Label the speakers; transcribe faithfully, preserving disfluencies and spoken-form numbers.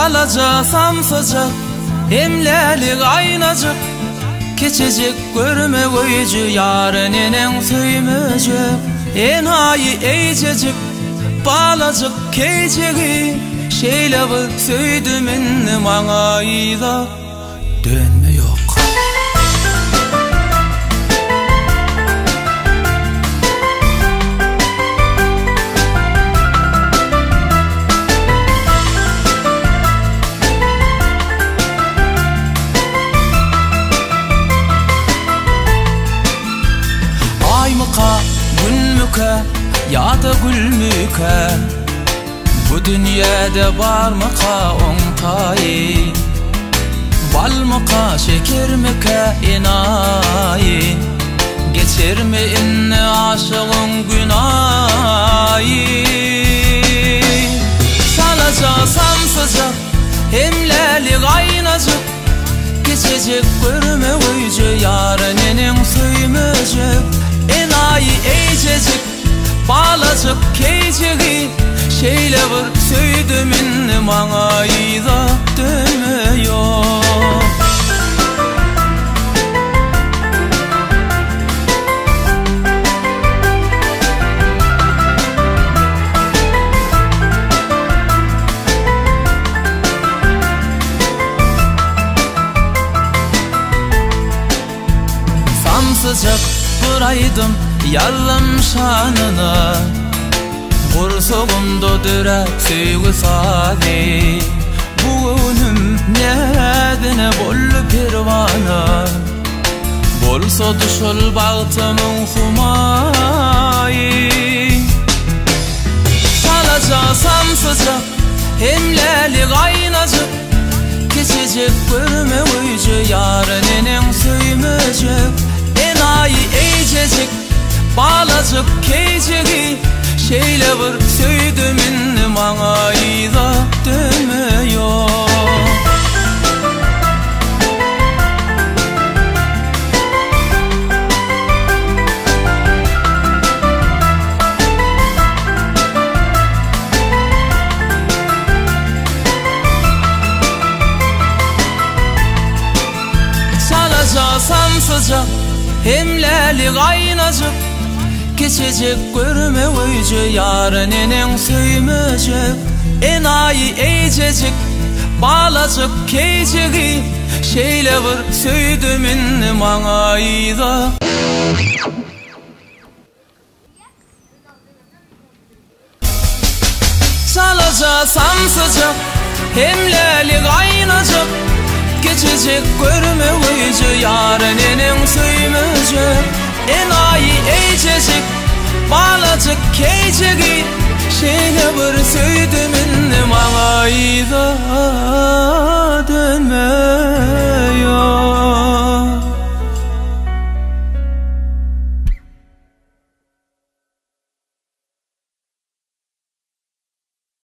Speaker 1: Salaca samsacak, emlelik aynacık, keçecek görme koyucu, yarın enen söymeyecek. Enayi eğececek, balacık keycegi, şeyle bir söydümün manayda dönme yok. Aymıka, günmüke, ya da gülmüke, bu dünyada var mıka ontayı, bal mıka, şeker mıka inayi, geçer mi inne aşığın günahı? Salaca samsacak, emlelik aynacık, geçecek görme uyucu, yarın enen söymeyecek. Enayi eğececek, balacık keycegi, şeyle bir söydümün manayda dönme yok. Samsacak buraydım yarlam şanına, Kursoğumda döre söygü sadi, bugünüm nedine bollu pervana, bolsa düşül bağıtımın humayı. Salaca samsacak, emlelik aynacık, geçecek görme uyucu, yarın enen söymeyecek. Enayi eğececek, balacık keycegi, şeyle bir söydümün manayda dönme yok. Salaca samsacak, emlelik aynacık, geçecek görme uyucu, yarın enen söymeyecek. Enayi eğececek, balacık keycegi, şeyle bir söydümün manayda. Salaca samsacak, emlelik aynacık, geçecek görme uyucu, yarın enen söymeyecek. Enayi eğececek, balacık keycegi, şeyle bir söydümün manayda dönme.